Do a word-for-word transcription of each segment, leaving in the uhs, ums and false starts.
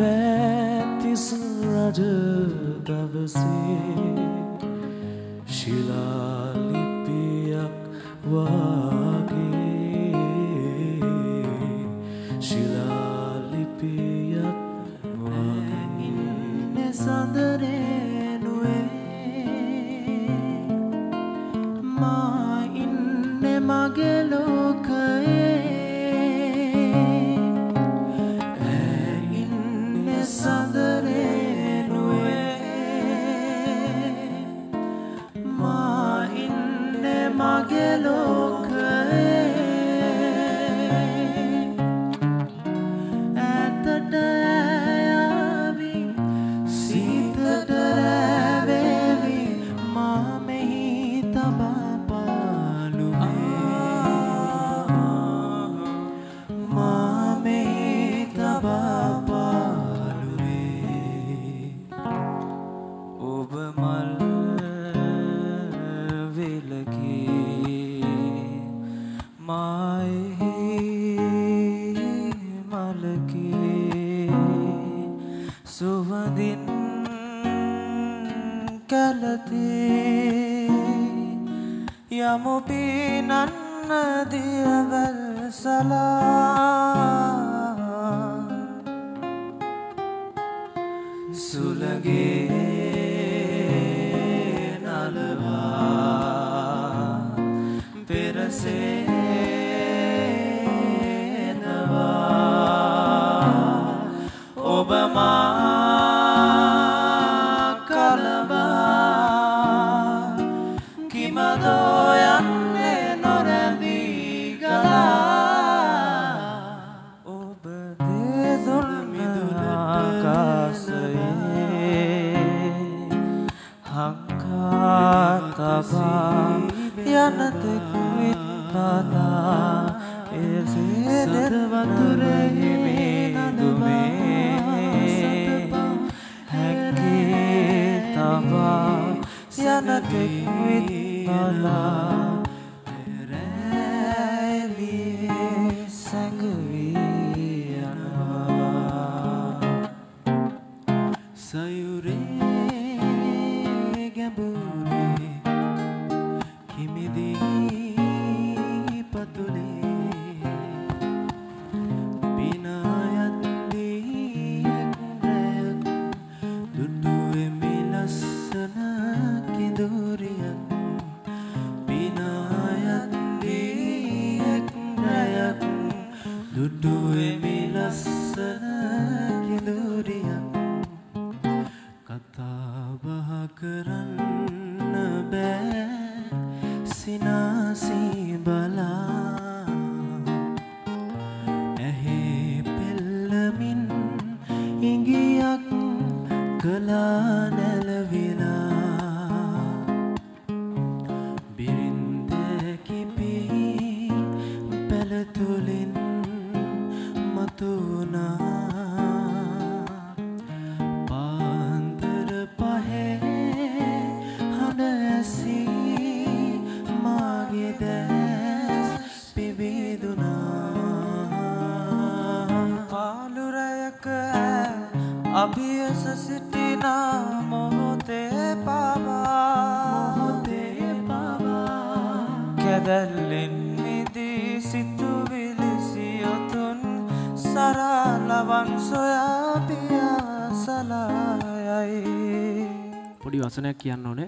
පැතිස් රජ දවසේ ශිලා ලිපියක් වාගේ ශිලා ලිපියක් වාගේ ඉන්නේ සඳරේ නුවේ මා ඉන්නේ මගේ ලෝකයේ යමු පිනන්න දියවල් සලා සුලගේ නලවා පෙරසේනවා ඔබ මා යනතෙක් විත්තාලා එසේ සදවතුරේ මිදුමේ හැකේ තබා යනතෙක් විත්තාලා රැලියේ සැඟවී යනවා සයුරේ ගැඹුරේ පොඩි වචනයක් කියන්න ඕනේ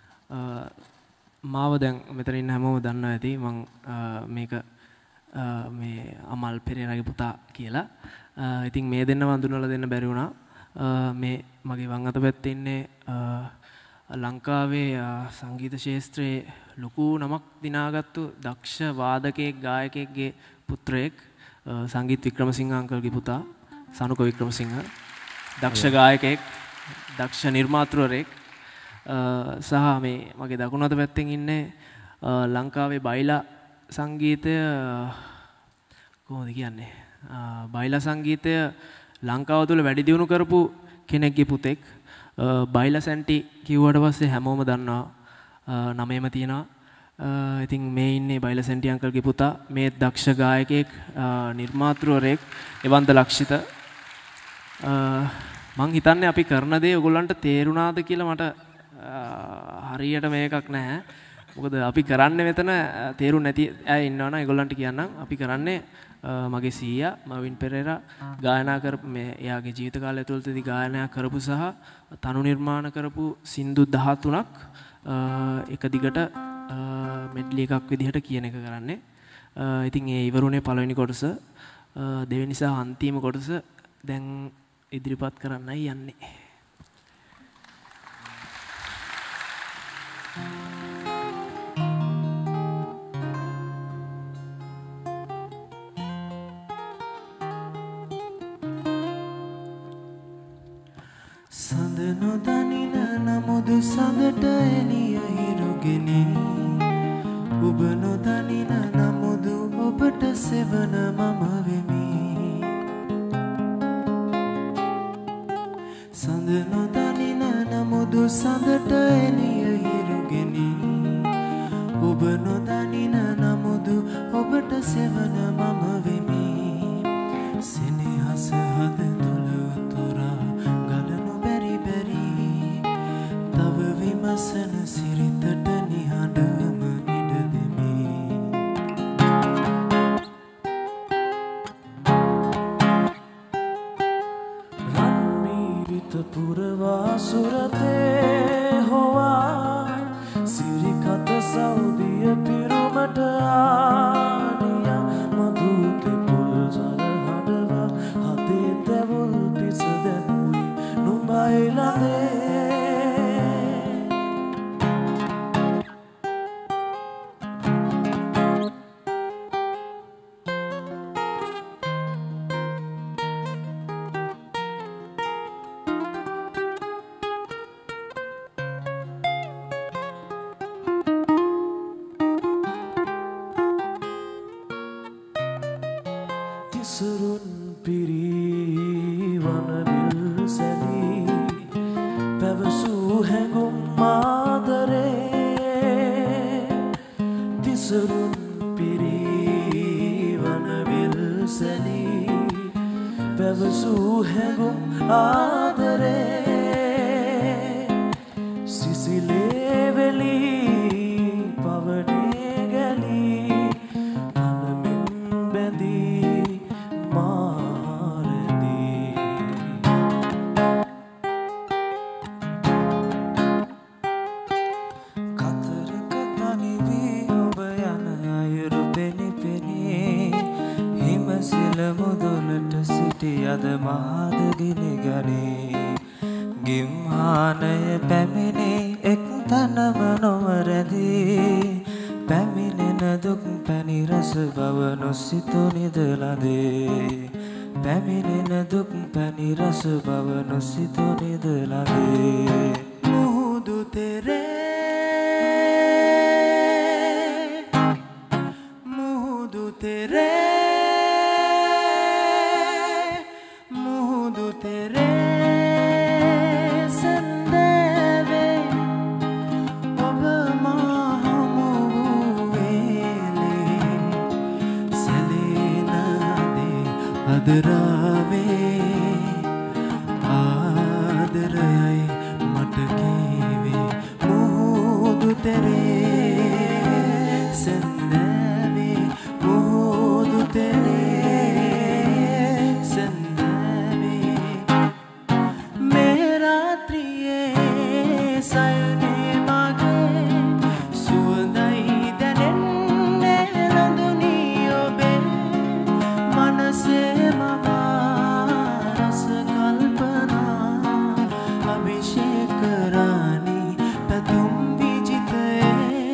මාව දැන් මෙතන ඉන්න හැමෝම දන්නවා ඇති මම මේක මේ අමල් පෙරේරාගේ පුතා කියලා. ඉතින් මේ දෙන්නව හඳුන්වලා දෙන්න බැරි වුණා. මේ මගේ වම් අත පැත්තේ ඉන්නේ ලංකාවේ සංගීත ශාස්ත්‍රයේ ලොකු නමක් දිනාගත්තු දක්ෂ වාදකයෙක් ගායකයෙක්ගේ පුත්‍රයෙක් සංගීත වික්‍රමසිංහ අංකල්ගේ පුතා සනුක වික්‍රමසිංහ දක්ෂ ගායකයෙක් දක්ෂ නිර්මාතෘවරයෙක් සහ මේ මගේ දකුණු අත පැත්තෙන් ඉන්නේ ලංකාවේ බයිලා සංගීතය කොහොමද කියන්නේ බයිලා සංගීතය ලංකාව තුළ වැඩි දියුණු කරපු කෙනෙක්ගේ පුතෙක් බයිලා සැන්ටි කිව්වට පස්සේ හැමෝම දන්නවා නමේම තියෙනවා. ඉතින් මේ ඉන්නේ බයිලා සැන්ටි අංකල්ගේ පුතා මේ දක්ෂ ගායකයෙක් නිර්මාතෘවරයෙක් එවන්ත ලක්ෂිත මං හිතන්නේ අපි කරන දේ ඔයගොල්ලන්ට තේරුණාද කියලා මට හරියට මේකක් නැහැ. මොකද අපි කරන්නේ මෙතන තේරුම් නැති අය ඉන්නවනම් ඒගොල්ලන්ට කියන්නම් අපි කරන්නේ මගේ සීයා මවින් පෙරේරා ගායනා කරපු මේ එයාගේ ජීවිත කාලය ඇතුළතදී ගායනා කරපු සහ තනු නිර්මාණ කරපු සින්දු දහතුනක් එක දිගට මෙඩ්ලි එකක් විදිහට කියන එක කරන්නේ. ඉතින් ඒ ඉවරුනේ පළවෙනි කොටස. දෙවෙනි සහ අන්තිම කොටස දැන් ඉදිරිපත් කරන්නයි යන්නේ. සඳ නොදනින නමුදු සඳට එළිය හිරුගෙන ඔබ නොදනින නමුදු ඔබට සෙවන මම වෙමි. සඳ නොදනින නමුදු සඳට එළිය හිරුගෙන ඔබ නොදනින නමුදු ඔබට සෙවන මම වෙමි. සෙනෙහස හද තුල උතුරා ගලනු බැරි බැරි තව විමසන සිරිතට නිහඬම ඉඩ දෙමි. රන්මීරිත පුරවා සුරතේ හොවා සිරිකත සෞදිය පිරුමට ආනියා මధుති පුල් සර හඬවා හදේ තැවුල් පිස දැමුයි නුඹයි ළඟේ. තිසරුන් පිරී වනවිල් සැලී පැවසූ හැඟුම් ආදරේ. තිසරුන් පිරී වනවිල් සැලී පැවසූ හැඟුම් ආදරේ. සිසිලේ වෙලී පවනේ ගැලී මනමින් බැඳී මාරදී. කතරක තනිවී ඔබ යන අයුරු පෙනි පෙනී හිමසිල මුදුනට සිටි අද මාද ගිනි ගනී. ගිම්හානය පැමිණි එක් තනම නොවරදී පැමිණෙන දුක් පැණි රස බව නොසිතු නිදලදේ. පැමිණෙන දුක් පැණි රස බව නොසිතු නිදලදේ. මුහුදු තෙරේ මුහුදු තෙරේ මුහුදු තෙරේ සඳවේ ඔබ මා හමු වූ වේලේ සැලෙන දේ අදරාවේ ආදරයයි මට කීවේ. මුහුදු තෙරේ සඳවේ මුහුදු තෙරේ සඳවේ මේ රාත්‍රියේ සයනේ මගේ සුවඳයි දැනෙන්නේ ලඳුනි ඔබේ මනසේ මවා රස කල්පනා අභිෂේක රාණි පැතුම් විජිතේ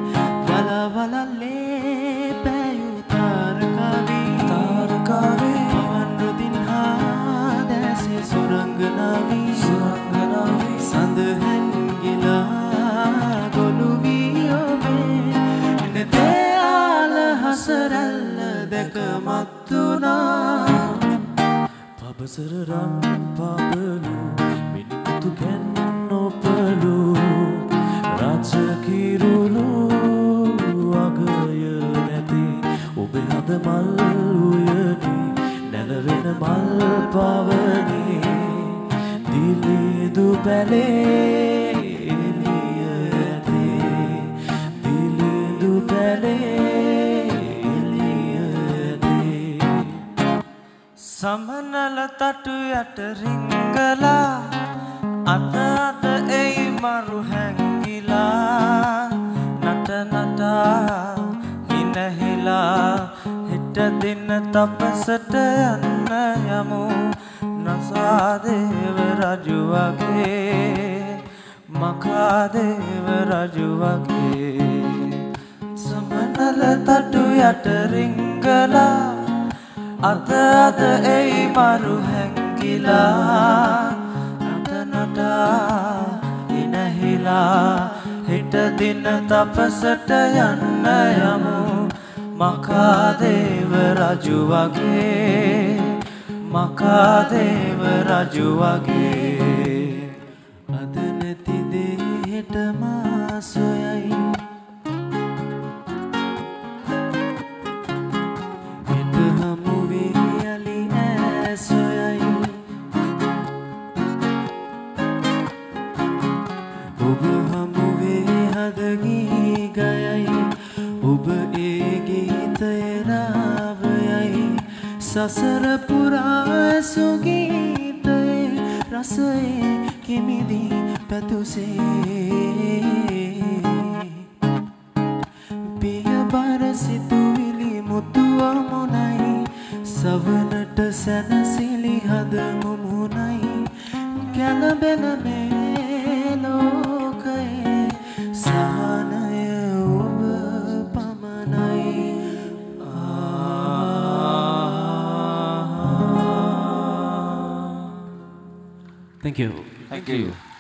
වලවලල්ලේ පැයු තාරකාවී තාරකාවී පවන් රුදින් හා දැසේ සුරංගනාවී සුරංගනාවී සඳ හැන්ගිලා ගොළු වී ඔබේ නෙතේ ආල හසරැල්ල දැක මත් වුණා. පබසර රන් පබලු මිනිමුතු කැන් නොපලු රාජකිරුළු අගය නැති ඔබ හද මල් උයනි නැලවෙන මල් පවනි පැලේ එළිය ඇතේ දිලිඳු පැලේ එළිය ඇතේ සමනල තටු යට රිංගලා අත අත එයි මරු හැංගිලා නට නටා හිනහිලා හිට දින තපසට යන්න යමු නසාදේව රජු වගේ මකාදේව රජු වගේ සමනල තටු යට රිංගලා අත අත එයි මරු හැංගිලා නට නටා හිනහිලා හිට දින තපසට යන්න යමු මකාදේව රජු වගේ මකාදේව රජු වගේ අද නැති දේ හෙට මා සොයයි හෙට හමු වී යලි ඈ සොයයි ඔබ හමු වේ හද ගී ගයයි ඔබ ඒ ගීතය රාවයයි සසර පුරා සුගීතයේ රසයේ කිමිදි පැතුසේ පිය බර සිතුවිලි මුතුව මුණයි සවනට සැනසිලි හද මුමුණයි කැළඹෙන මේ ලෝකයේ සහනය ඔබ පමණයි Thank you. Thank you.